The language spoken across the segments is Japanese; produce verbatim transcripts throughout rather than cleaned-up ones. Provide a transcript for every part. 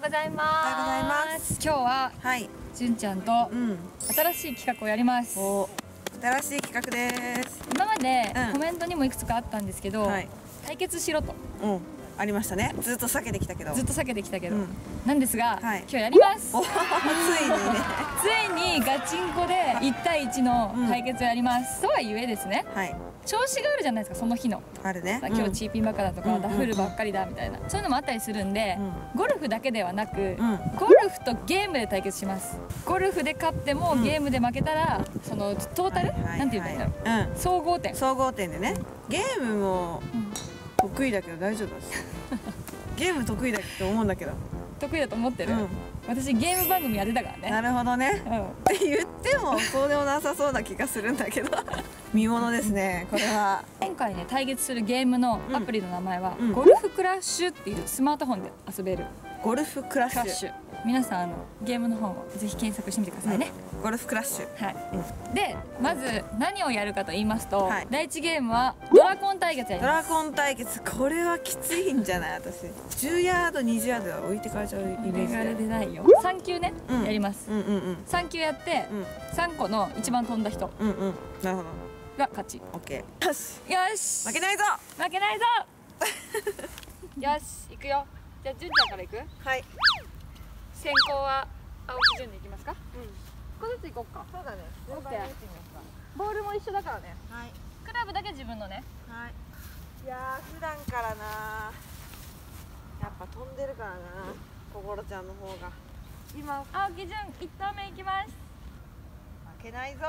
ございます。 おはようございます。 今日は、 はい、 じゅんちゃんと、 うん、 新しい企画をやります。 お、新しい企画です。 今まで、 うん、 コメントにもいくつかあったんですけど、はい、対決しろと。 うん、ありましたね。ずっと避けてきたけど。 ずっと避けてきたけど、 うん、 なんですが、はい、今日やります。 おついにね。 ついにガチンコでいち対いちの対決をやります。うん、とはいえですね。はい。調子があるじゃないですか、その日の。あるね。今日チーピンばっかだとか、ダフルばっかりだみたいな、そういうのもあったりするんで、ゴルフだけではなく、ゴルフとゲームで対決します。ゴルフで勝ってもゲームで負けたら、そのトータルなんて言うんだろう、総合点。総合点でね。ゲームも得意だけど大丈夫です。ゲーム得意だと思うんだけど。得意だと思ってる。私ゲーム番組やってたからね。なるほどね。って言ってもそうでもなさそうな気がするんだけど。見ものですね、これは。今回ね、対決するゲームのアプリの名前は、うん、ゴルフクラッシュっていうスマートフォンで遊べる。ゴルフクラッシュ。皆さん、あのゲームの方をぜひ検索してみてくださいね。うん、ゴルフクラッシュ。はい。うん、で、まず何をやるかと言いますと、はい、だいいちゲームはドラコン対決やります。ドラコン対決、これはきついんじゃない？私。じゅうヤード、にじゅうヤードは置いてかれちゃうイメージ。あれでないよ。さんきゅうね、うん、やります。うんうんうん。さんきゅうやって、うん、さんこの一番飛んだ人。うんうん。なるほど。が勝ち。オッケー。よし。よし。負けないぞ。負けないぞ。よし、行くよ。じゃあ、純ちゃんから行く。はい。先行は青木純で行きますか。うん。一個ずつ行こうか。そうだね。オッケー。ボールも一緒だからね。はい。クラブだけ自分のね。はい。いやー、普段からな。やっぱ飛んでるからな。心ちゃんの方が。今、青木純、一投目行きます。負けないぞ。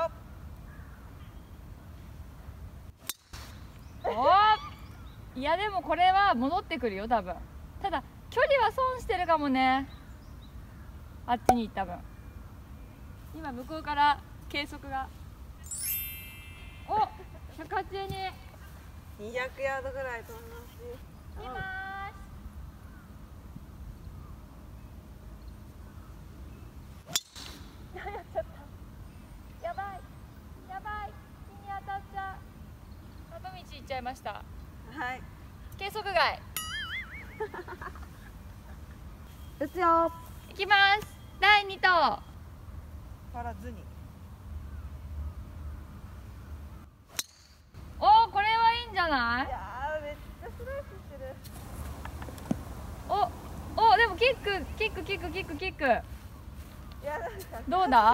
お、いやでもこれは戻ってくるよ多分。ただ距離は損してるかもね、あっちに行った分。今向こうから計測が、お、ひゃくはちじゅうに、にひゃくヤードぐらい飛んだし、行きまーす。やっちゃった、やばいやばい、木に当たっちゃう。里道行っちゃいました。はい。計測外。打つよ。行きます。だいに投。からずに。おお、これはいいんじゃない？いやー、めっちゃスライスしてる。お、お、でもキック、キック、キック、キック、キック。いや、どうだ？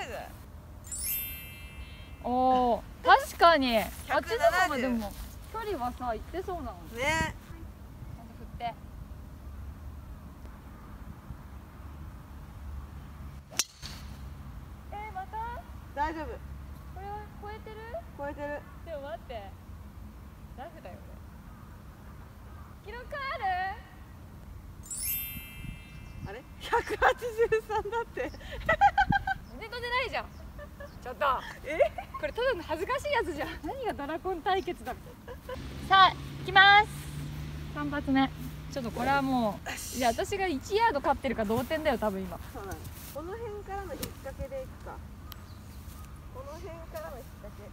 おお、確かに。あっちとかもでも距離はさ、行ってそうなのね。ちゃんと振って。えー、また？大丈夫。これは超えてる？超えてる。でも待って。ラフだよね。記録ある？あれ？ひゃくはちじゅうさんだって。全然飛んでないじゃん。ちょっと、え、これただの恥ずかしいやつじゃん。何がドラゴン対決だみたいな。さあ、行きます。さん発目。ちょっとこれはもう、いや、私がいちヤード勝ってるか同点だよ、多分今。そうなの。この辺からの引っ掛けでいくか。この辺からの引っ掛け。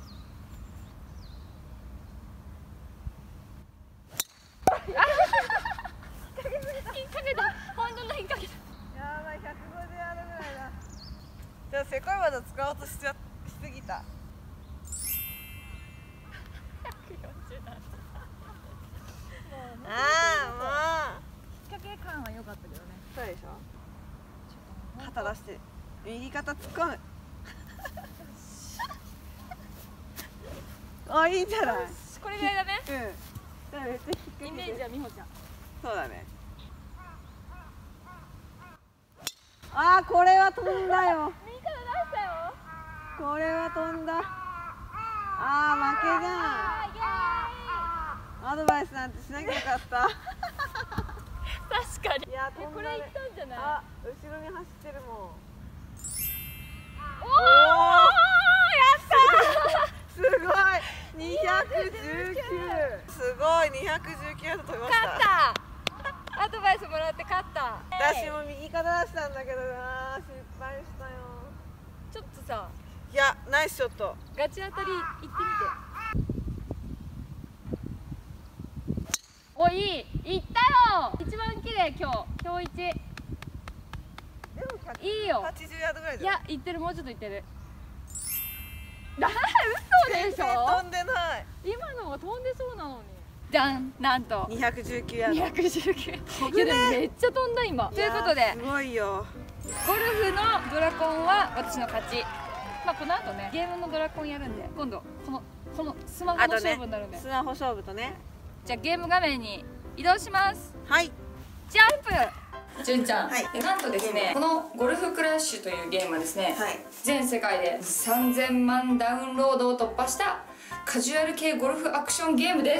引っ掛けた。本当の引っ掛けた。やばい、ひゃくごじゅうヤードぐらいだ。じゃあセコイワード使おうとしちゃしすぎた。ああ、もう引っ掛け感は良かったけどね。そうでしょ。肩出して右肩突っ込む。あ、いいんじゃない。これぐらいだね。うん。めっちゃ引っ掛け。イメージは美穂ちゃん。そうだね。ああ、これは飛んだよ。右から出したよ。これは飛んだ。ああ、負けじゃん。アドバイスなんてしなきゃよかった。確かに。いや、飛んだね。これいったんじゃない？あ、後ろに走ってるもん。おお、やったー。すごい。にひゃくじゅうきゅう。すごい、にひゃくじゅうきゅうヤード飛びました。勝った。アドバイスもらって勝った。私も右肩出したんだけどな、失敗したよ。ちょっとさ、いや、ナイスショット。ガチ当たり行ってみて。お、いい、いったよ。一番綺麗今日、今日一。 いいよ。 はちじゅうヤードぐらいいや行ってる、もうちょっと行ってる。だ嘘でしょ。 飛んでない。 今のが飛んでそうなのに。じゃん、なんとにひゃくじゅうきゅうヤード。 にひゃくじゅうきゅう。いやでもめっちゃ飛んだ今。ということで、 すごいよ。 ゴルフのドラコンは私の勝ち。まあこの後ね、ゲームのドラコンやるんで、今度このこのスマホの勝負になるんで、 スマホ勝負とね。 じゃあゲーム画面に移動します。 はい。 ジャンプ。じゅんちゃん、 はい、 なんとですね、このゴルフクラッシュというゲームはですね、 はい、 全世界でさんぜんまんダウンロードを突破したカジュアル系ゴルフアクションゲームです。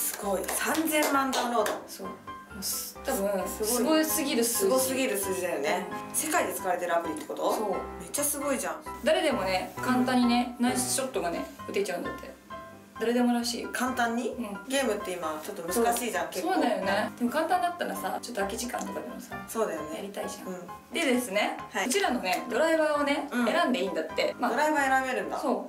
すごい、さんぜんまんダウンロード。そう、 多分すごすぎる数字。 すごすぎる数字だよね、うん、世界で使われてるアプリってこと？そう、めっちゃすごいじゃん。 誰でもね、簡単にね、ナイスショットがね打てちゃうんだって。誰でもらしい。 簡単に、うん、ゲームって今ちょっと難しいじゃん。結構そうだよね。でも簡単だったらさ、ちょっと空き時間とかでもさ、 そうだよね、 やりたいじゃん、うん、でですね、 はい、 こちらのねドライバーをね、うん、選んでいいんだって、 まあ、ドライバー選べるんだ。そう、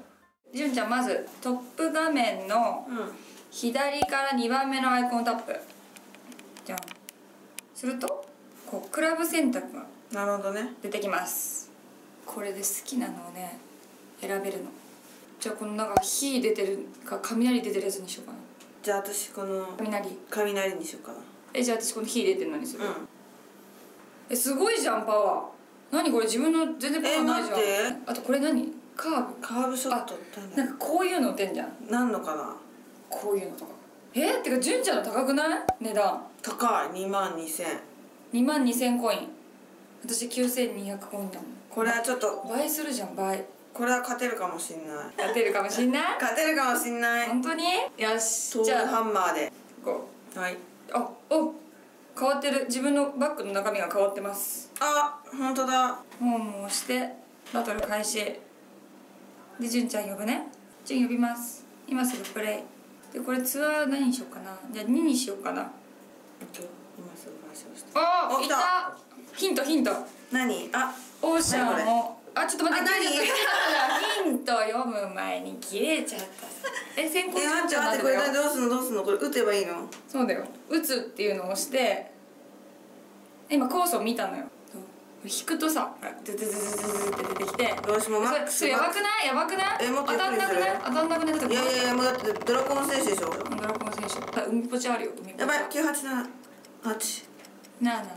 じゅんちゃん、まずトップ画面の左からにばんめのアイコンをタップ。じゃん。するとこうクラブ選択がなるほどね出てきます。これで好きなのをね選べるの。じゃあこのなんか火出てるか雷出てるやつにしようかな。 じゃあ私この雷雷にしようかな。 え、じゃあ私この火出てるのにする、うん、え、すごいじゃんパワー。何これ、自分の全然パワーないじゃん。え、待って、あとこれ何、カーブカーブショットってなんかこういうの打てんじゃん。 なんのかな、 こういうのとか。えってか純ちゃんの高くない？値段高い。にまんにせん。 にまんにせんコイン。私きゅうせんにひゃくコインだもん。 これはちょっと倍するじゃん、倍。 これは勝てるかもしんない。 勝てるかもしんない。 勝てるかもしんない。 本当に？よし。 じゃあハンマーでこう。はい。 あ、お、変わってる。自分のバッグの中身が変わってます。 あ、本当だ。 ホームを押してバトル開始で、純ちゃん呼ぶね。純呼びます。今すぐプレイで、これツアー何にしようかな。じゃあににしようかな。 今すぐ開始をして。 ああ、いた。ヒントヒント。 何？あ、 オーシャンを、あ、ちょっと待って、切れちゃったヒント読む前に切れちゃった。え、先行え、待って待って、これどうすんのどうすんの、これ打てばいいの？ そうだよ、打つっていうのを押して、今コースを見たのよ。引くとさ、ズズズズズズって出てきて、 よし、もうマックス。 それやばくない？やばくない？ え、もっと当たんなくない？当たんなくない？ いやいやいや、もうだってドラゴン選手でしょ。 ドラゴン選手。海ポチあるよ。 やばい、きゅうはちななはち。 なあなあ。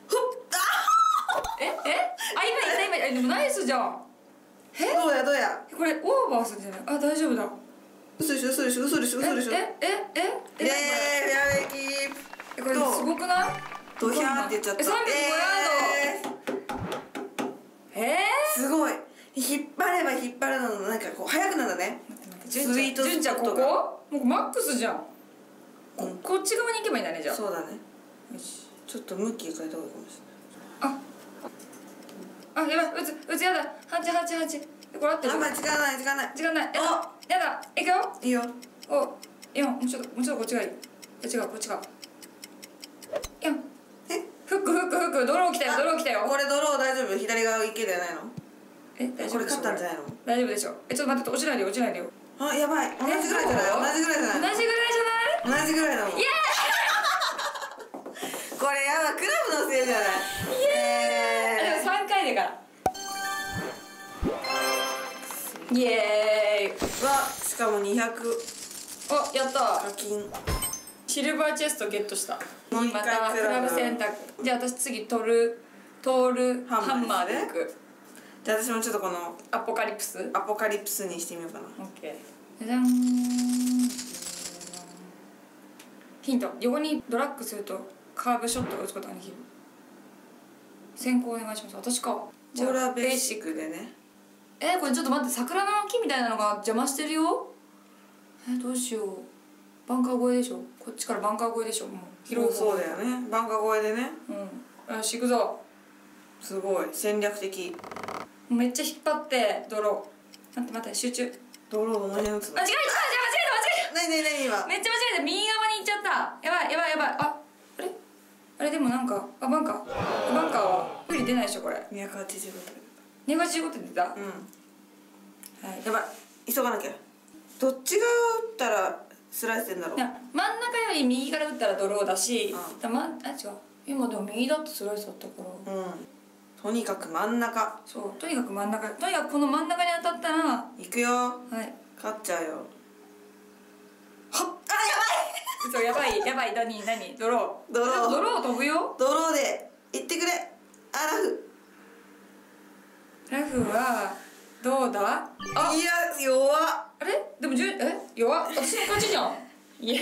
ええ、あ、今いった今いった。でもナイスじゃん。 え、どうやどうや。 これオーバーするんじゃない？あ、大丈夫だ。 嘘でしょ嘘でしょ嘘でしょ嘘でしょ。 ええええ。 イエーイ、フェアウェイキープ。 これすごくない？ ドヒャーって言っちゃった。 さんびゃくごヤード。えー、 すごい。引っ張れば引っ張るのなんかこう速くなるんだね。 スイートスポットが。もうマックスじゃん。ここっち側に行けばいいんだね、じゃあ。 そうだね。よし。ちょっと向き変えた方がいいかもしれない。 あ、あ、やばい、打つ打つやだ。はちはちはち。これ合ってる？ あんまり時間ない時間ない時間ない。やだやだ。いくよ。 いいよ。 お、いや、もうちょっともうちょっとこっちがいい。え、違う、こっちが。いや。 え？ フックフックフック、ドロー来たよ、ドロー来たよ。 これドロー大丈夫？左側行けじゃないの？ え、大丈夫？ これ勝ったんじゃないの？ 大丈夫でしょ。え、ちょっと待って、落ちないでよ、落ちないでよ。 あ、やばい。同じぐらいじゃない？同じぐらいじゃない？ 同じぐらいじゃない？ 同じぐらいだもん。イエーイ。これやばい、クラブのせいじゃない？ イエーイ。でもさんかいでから。イエーイ。 わ、しかもにひゃく。 お、やった。 課金。 シルバーチェストゲットした。 もう一回またクラブ選択。じゃあ私次トルトールハンマーでいく。 じゃあ私もちょっとこのアポカリプスアポカリプスにしてみようかな。 オッケー。じゃじゃん。ヒント、横にドラッグするとカーブショットが打つことができる。先行お願いします。私か。 じゃあベーシックでね。 えー、これちょっと待って、桜の木みたいなのが邪魔してるよ。えー、どうしよう。バンカー越えでしょ。こっちからバンカー越えでしょ。もう広い。そうだよね。バンカー越えでね。 うん。よし、行くぞ。 すごい戦略的。 めっちゃ引っ張ってドロー。待って待って、集中。 ドローどの辺打つの？ 間違えた間違えた間違えた。 何何何今。 めっちゃ間違えた。右側に行っちゃった。やばいやばいやばい。あ、あれあれでもなんか、あ、バンカーバンカーは無理出ないでしょこれ。 にひゃくはちじゅうごてん。 にひゃくはちじゅうごてん出た。うん。はい。 やばい、急がなきゃ。どっち側打ったらスライスしてんだろう。 真ん中より右から打ったらドローだし、 うん、 だまあ違う。今でも右だってスライスだったから。 うん。 とにかく真ん中。 そうとにかく真ん中、とにかくこの真ん中に当たったらいくよ。はい、 勝っちゃうよ。はっ、あ、やばいそうやばいやばい。何何ドロードロードロー飛ぶよ。 ドローで行ってくれ。あ、ラフラフはどうだ。あ、 いや弱っ。 あれでもじゅえ弱っ、私の勝ちじゃん。いや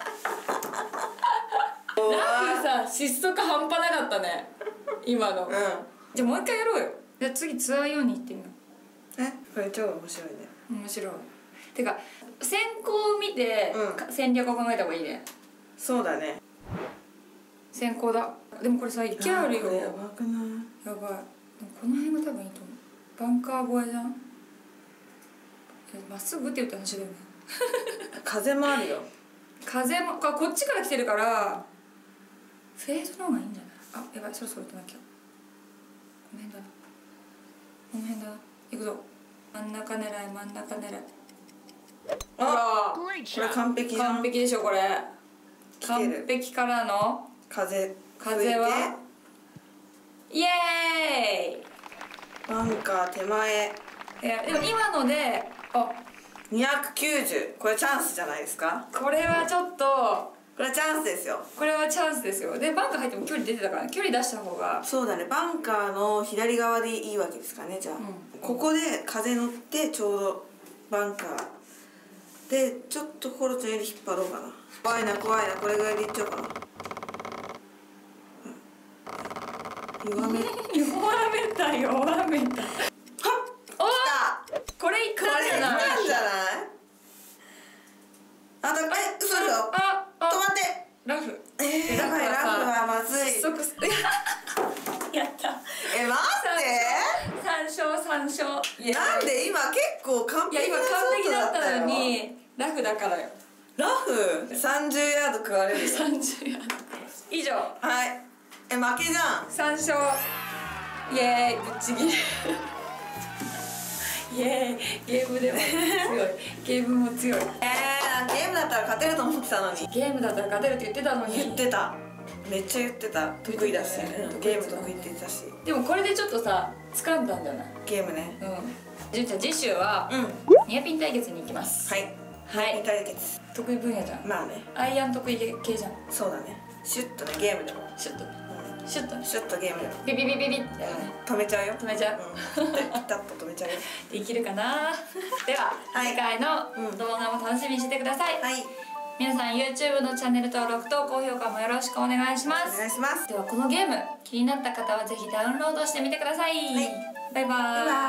ラフさ失速半端なかったね今の。うん、じゃあもう一回やろうよ。じゃあ次ツアーよんに行ってみよう。え、これ超面白いね。 面白い。てか先行を見て、うん、戦略を考えた方がいいね。 そうだね。 先行だ。でもこれさ池あるよ。 やばくない？ やばい。でもこの辺が多分いいと思う。バンカー越えじゃん。まっすぐ打ってよって話だよね風もあるよ。 風もこっちから来てるからフェードの方がいいんじゃない。あ、やばい、そろそろ打たなきゃ。この辺だな、この辺だな。行くぞ。真ん中狙い、真ん中狙い。 あ、これ完璧じゃん。 完璧でしょこれ。完璧からの風。 風はイエーイ。 バンカー手前。 いやでも今ので、あ、 にひゃくきゅうじゅう、これチャンスじゃないですか。 これはちょっと、 これはチャンスですよ。 これはチャンスですよ。でバンカー入っても距離出てたから、ね、距離出した方が。 そうだね、バンカーの左側でいいわけですかね。じゃあ、うん、ここで風乗ってちょうどバンカーでちょっとコロちゃんより引っ張ろうかな。怖いな怖いな、これぐらいでいっちゃおうかな。弱め弱めた弱めた。これいくらじゃない？ なんじゃない？あ、だ、え、嘘でしょ？あ、止まって。 ラフ。 えー、やばい、ラフはまずい。 失速す。やった。 え、待って。 三勝三勝。 なんで今結構完璧なショットだったよ。いや今完璧だったのにラフだからよ。 ラフ？三十ヤード食われるよ。 三十ヤード。以上。 はい。え、負けじゃん。 三勝。イエーイ、ぶっちぎり。イエーイ、ゲームでも強い。ゲームも強い。 えー、ゲームだったら勝てると思ってたのに。 ゲームだったら勝てるって言ってたのに。 言ってた。めっちゃ言ってた。得意だし、うん、ゲーム得意って言ってたし。 でもこれでちょっとさ、掴んだんじゃない？ ゲームね。 うん。じゅんちゃん次週は、うん、ニアピン対決に行きます。 はい。はい。ニアピン対決。 得意分野じゃん。 まあね。 アイアン得意系じゃん。 そうだね。シュッとね、ゲームでも。 シュッと。シュッとシュッとゲームでもビビビビビって止めちゃうよ。 止めちゃう。 ピタッと止めちゃうよ。 できるかな。では次回の動画も楽しみにしててください。はい。皆さん YouTube のチャンネル登録と高評価もよろしくお願いします。 お願いします。 ではこのゲーム気になった方はぜひダウンロードしてみてください。バイバーイ。